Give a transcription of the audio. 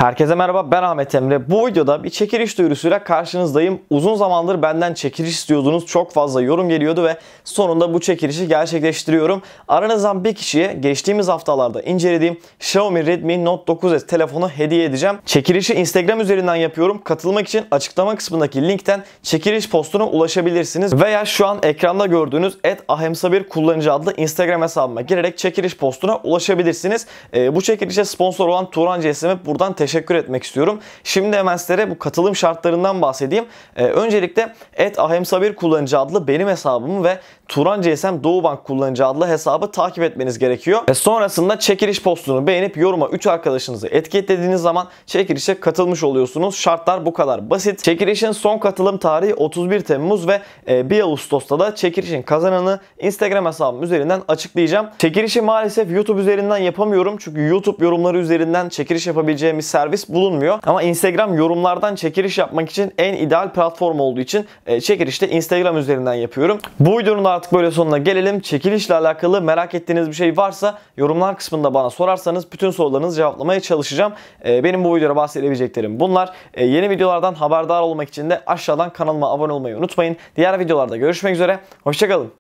Herkese merhaba, ben Ahmet Emre. Bu videoda bir çekiliş duyurusuyla karşınızdayım. Uzun zamandır benden çekiliş istiyordunuz. Çok fazla yorum geliyordu ve sonunda bu çekilişi gerçekleştiriyorum. Aranızdan bir kişiye geçtiğimiz haftalarda incelediğim Xiaomi Redmi Note 9S telefonu hediye edeceğim. Çekilişi Instagram üzerinden yapıyorum. Katılmak için açıklama kısmındaki linkten çekiliş postuna ulaşabilirsiniz. Veya şu an ekranda gördüğünüz @ahemsa1 kullanıcı adlı Instagram hesabıma girerek çekiliş postuna ulaşabilirsiniz. Bu çekilişe sponsor olan Turan CSM'e buradan teşekkür etmek istiyorum. Şimdi hemen sizlere bu katılım şartlarından bahsedeyim. Öncelikle @ahemsa1 kullanıcı adlı benim hesabımı ve Turan CSM Doğubank kullanıcı adlı hesabı takip etmeniz gerekiyor. Sonrasında çekiliş postunu beğenip yoruma 3 arkadaşınızı etiketlediğiniz zaman çekilişe katılmış oluyorsunuz. Şartlar bu kadar basit. Çekilişin son katılım tarihi 31 Temmuz ve 1 Ağustos'ta da çekilişin kazananı Instagram hesabım üzerinden açıklayacağım. Çekilişi maalesef YouTube üzerinden yapamıyorum. Çünkü YouTube yorumları üzerinden çekiliş yapabileceğim bir servis bulunmuyor. Ama Instagram yorumlardan çekiliş yapmak için en ideal platform olduğu için çekilişte Instagram üzerinden yapıyorum. Bu videonun da artık böyle sonuna gelelim. Çekilişle alakalı merak ettiğiniz bir şey varsa yorumlar kısmında bana sorarsanız bütün sorularınızı cevaplamaya çalışacağım. Benim bu videoda bahsedebileceklerim bunlar. Yeni videolardan haberdar olmak için de aşağıdan kanalıma abone olmayı unutmayın. Diğer videolarda görüşmek üzere. Hoşça kalın.